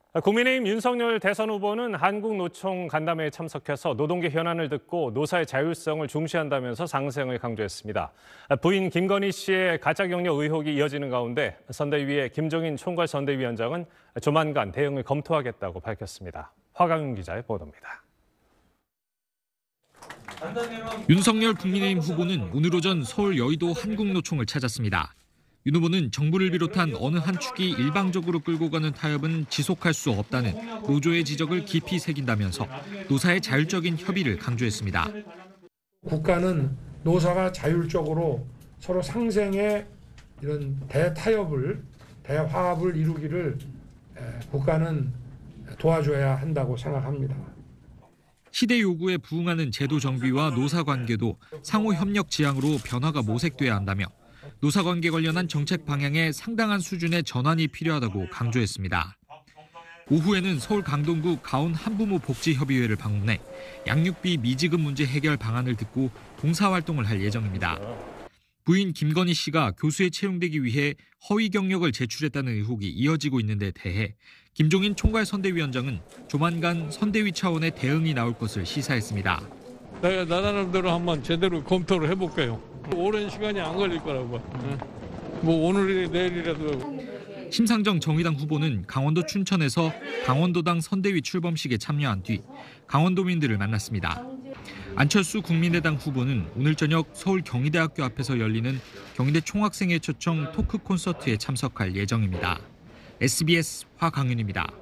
국민의힘 윤석열 대선 후보는 한국노총 간담회에 참석해서 노동계 현안을 듣고 노사의 자율성을 중시한다면서 상생을 강조했습니다. 부인 김건희 씨의 가짜 경력 의혹이 이어지는 가운데 선대위의 김종인 총괄 선대위원장은 조만간 대응을 검토하겠다고 밝혔습니다. 화강윤 기자의 보도입니다. 윤석열 국민의힘 후보는 오늘 오전 서울 여의도 한국노총을 찾았습니다. 윤 후보는 정부를 비롯한 어느 한 축이 일방적으로 끌고 가는 타협은 지속할 수 없다는 노조의 지적을 깊이 새긴다면서 노사의 자율적인 협의를 강조했습니다. 국가는 노사가 자율적으로 서로 상생의 이런 대타협을, 대화합을 이루기를 국가는 도와줘야 한다고 생각합니다. 시대 요구에 부응하는 제도 정비와 노사 관계도 상호 협력 지향으로 변화가 모색돼야 한다며 노사관계 관련한 정책 방향에 상당한 수준의 전환이 필요하다고 강조했습니다. 오후에는 서울 강동구 가온 한부모 복지협의회를 방문해 양육비 미지급 문제 해결 방안을 듣고 봉사활동을 할 예정입니다. 부인 김건희 씨가 교수에 채용되기 위해 허위 경력을 제출했다는 의혹이 이어지고 있는 데 대해 김종인 총괄 선대위원장은 조만간 선대위 차원의 대응이 나올 것을 시사했습니다. 내가 나름대로 한번 제대로 검토를 해볼게요. 오랜 시간이 안 걸릴 거라고. 뭐 오늘이 내일이라도. 심상정 정의당 후보는 강원도 춘천에서 강원도당 선대위 출범식에 참여한 뒤 강원도민들을 만났습니다. 안철수 국민의당 후보는 오늘 저녁 서울 경희대학교 앞에서 열리는 경희대 총학생회 초청 토크 콘서트에 참석할 예정입니다. SBS 화강윤입니다.